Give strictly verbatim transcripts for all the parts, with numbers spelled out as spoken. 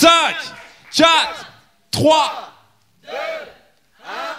cinq, quatre, trois, deux, un.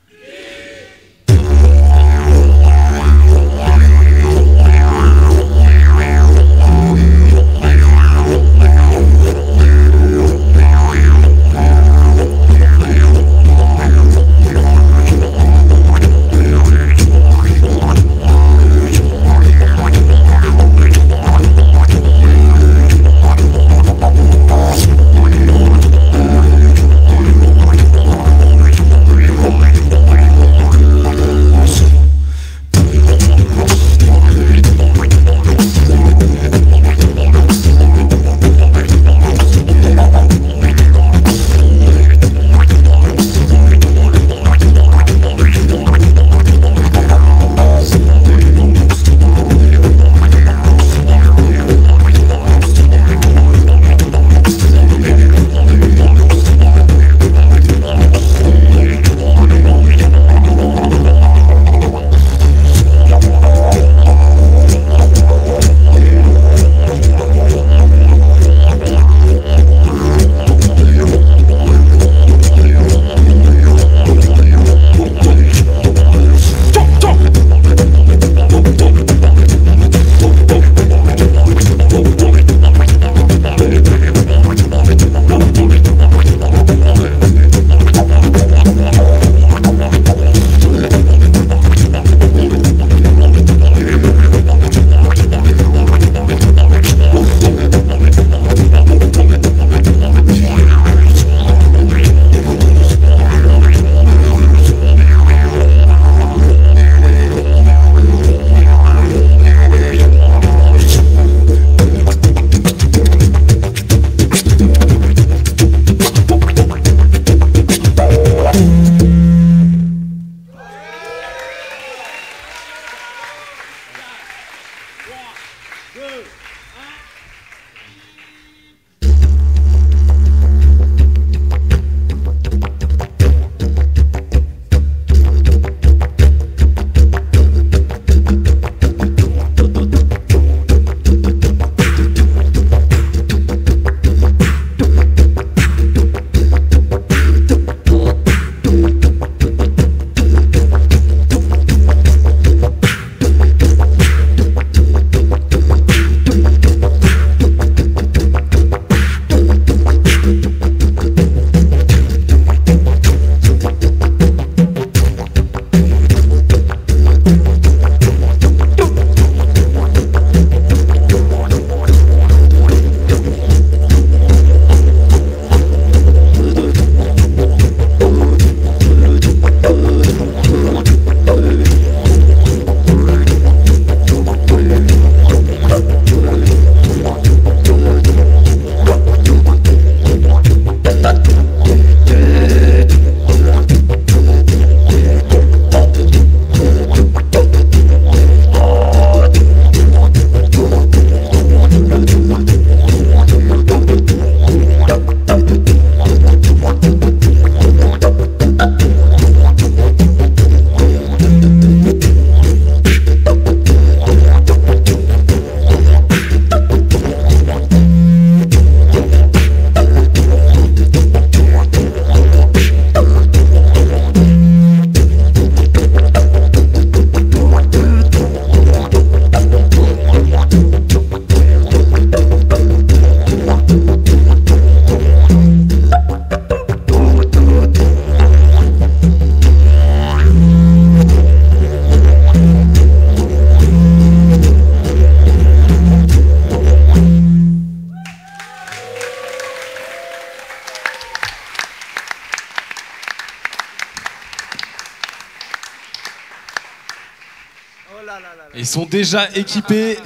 Ils sont déjà équipés.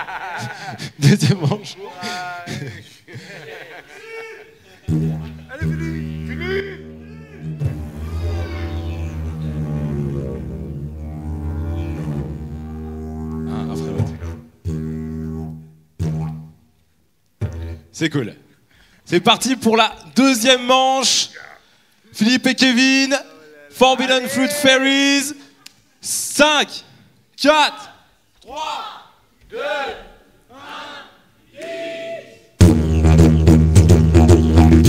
Deuxième manche. Allez, fini, fini. Ah, après l'autre. C'est cool. C'est parti pour la deuxième manche. Philippe et Kevin, Forbidden Fruit Fairies. cinq, quatre, trois, deux, un,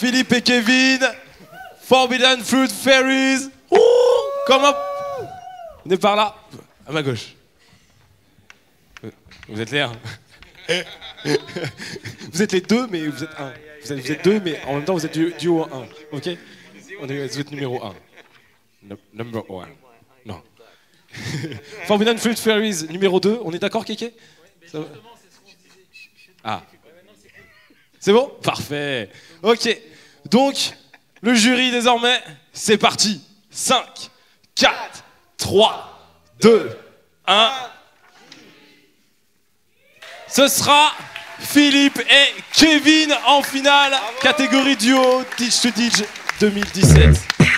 Philippe et Kevin, Forbidden Fruit Fairies. Ouh, comment? Venez par là, à ma gauche. Vous êtes là. Vous êtes les deux, mais vous êtes un. Vous êtes, vous êtes deux, mais en même temps, vous êtes du, duo un. Ok? On est, vous êtes numéro un. No, number one. Non. Forbidden Fruit Fairies, numéro deux. On est d'accord, Kéké? Ça va? Ah. C'est bon? Parfait. Ok. Donc, le jury, désormais, c'est parti. cinq, quatre, trois, deux, un. Ce sera Philippe et Kevin en finale, catégorie duo Teach to Teach deux mille dix-sept.